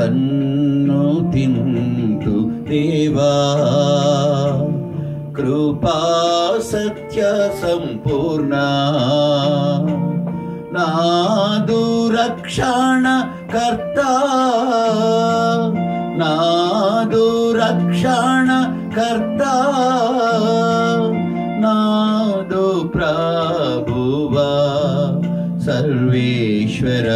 సన్నుతింతు దేవా కృపా సత్య సంపూర్ణ నాదు రక్షణ కర్త నాదు రక్షణ కర్త నాదు ప్రభువా సర్వేశ్వర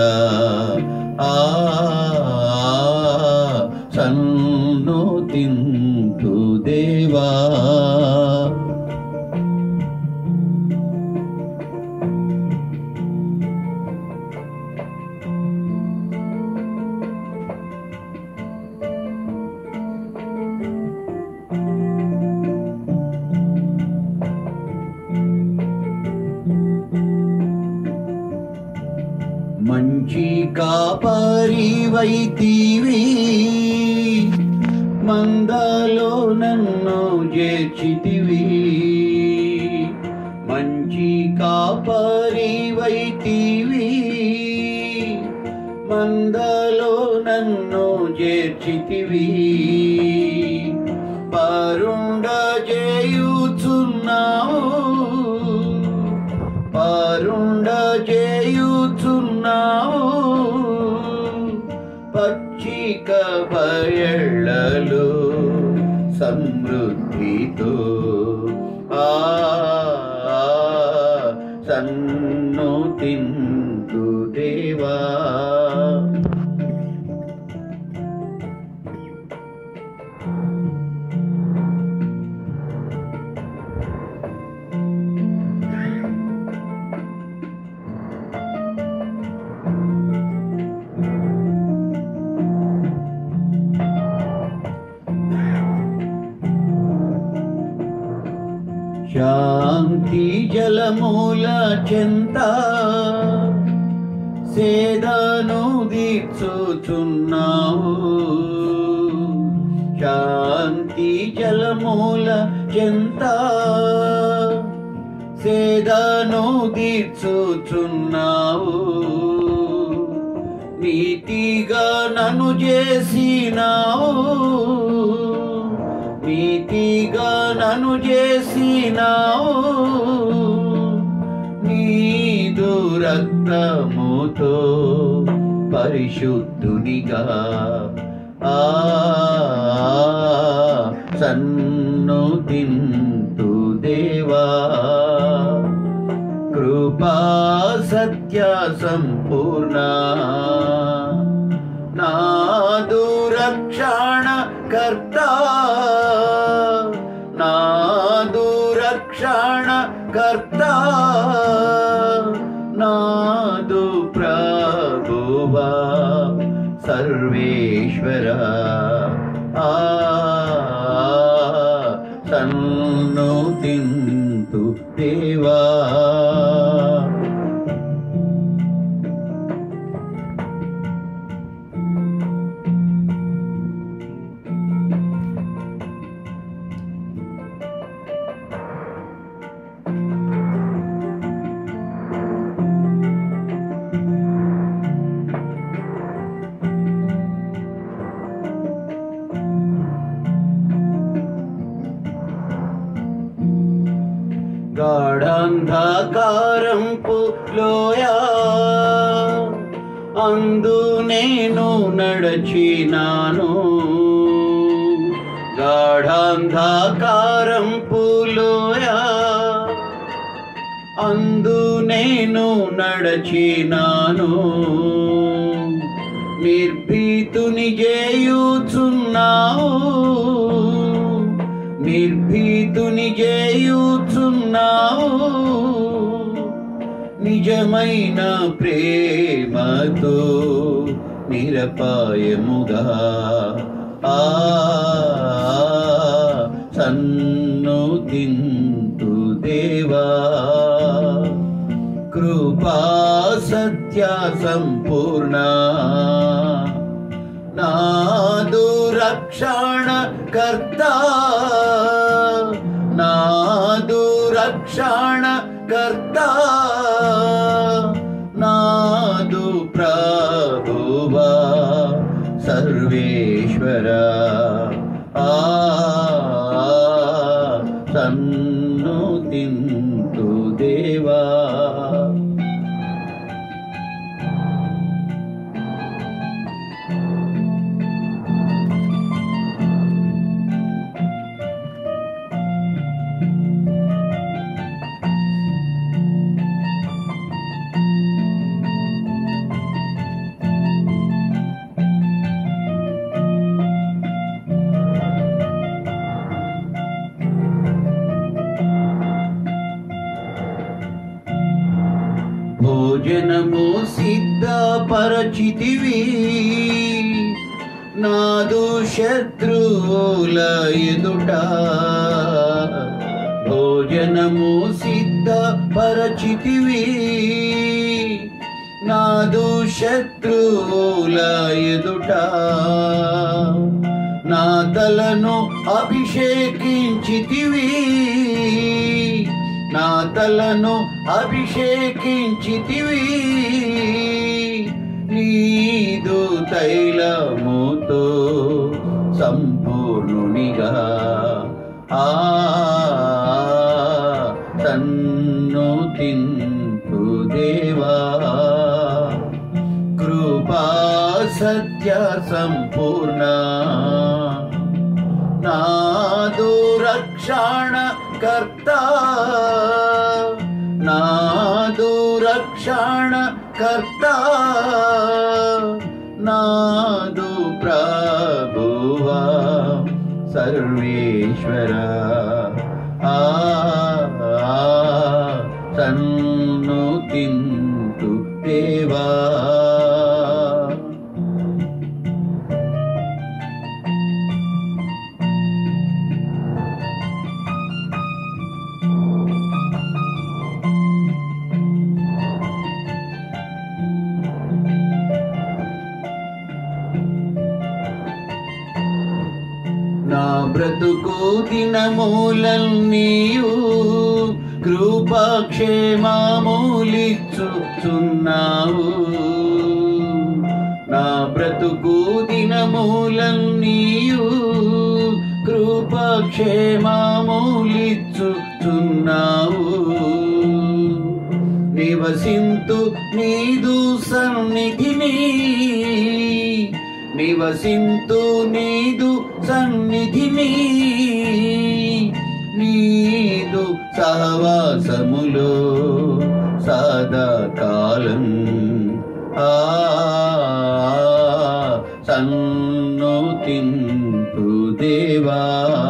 సన్నుతింతు దేవా మంచి కాపరివైతివి మందలో నన్ను చేర్చితివి మంచి కాపరివైతివి మందలో నన్ను చేర్చితివి పరుండజేయుచున్నావు పరుండజేయుచున్నావు పచ్చిక బయళ్ళలో సమృద్ధితో సన్నుతింతు దేవా శాంతి జలమూల చెంత సేదను దీర్చుచున్నావు శాంతి జలమూల చెంత సేదను దీర్చుచున్నావు నీతిగా నన్ను చేసినావు నీతిగా నన్ను చేసినావు నీదు రక్తముతో పరిశుద్ధునిగా సన్నుతింతు దేవా కృపా సత్య సంపూర్ణ నాదు రక్షణ కర్త నాదు రక్షణ కర్త నాదు ప్రభువా సర్వేశ్వర సన్నుతింతు దేవా గాఢాంధకారంపు లోయ అందు నేను నడచినాను గాఢాంధకారంపు లోయ అందు నేను నడచినాను నిర్భీతుని చేయుచున్నావు నిర్భీతుని చేయుచున్నావు నిజమైన ప్రేమతో నిరపాయముగా సన్నుతింతు దేవా కృపా సత్య సంపూర్ణ నాదు రక్షణ కర్త నాదు రక్షణ కర్త నాదు ప్రభువా సర్వేశ్వర సన్నుతింతు దేవా. భోజనము సిద్ధపరచితివి నాదు శత్రువుల ఎదుట. భోజనము సిద్ధపరచితివి నాదు శత్రువుల ఎదుట. నా తలను అభిషేకించితివి నా తలను అభిషేకించితివి నీదు తైలముతో సంపూర్ణునిగా. సన్నుతింతు దేవా. కృపా సత్య సంపూర్ణ నాదు రక్షణ కర్త. నాదు రక్షణ కర్త నాదు ప్రభువా సర్వేశ్వర. సన్నుతింతు దేవా. నా బ్రతుకు దినములన్నీయు కృపాక్షేమములిచ్చుచున్నావు. నా బ్రతుకు దినములన్నీయు కృపాక్షేమములిచ్చుచున్నావు. నివసింతు నీదు సన్నిధిని నివసింతు నీదు సన్నిధిని. నీదు సహవాసములో సదాకాలం. సన్నుతింతు దేవా.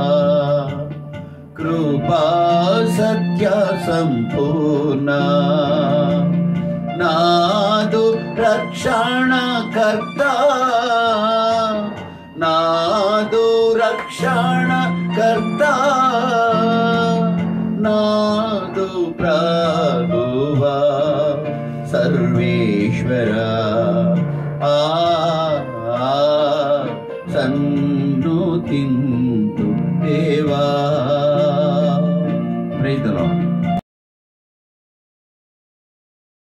కృపా సత్య సంపూర్ణ నాదు రక్షణ కర్త. నాదు రక్షణ కర్త నాదు ప్రభువా సర్వేశ్వర. సన్నుతింతు దేవా. Praise the lord.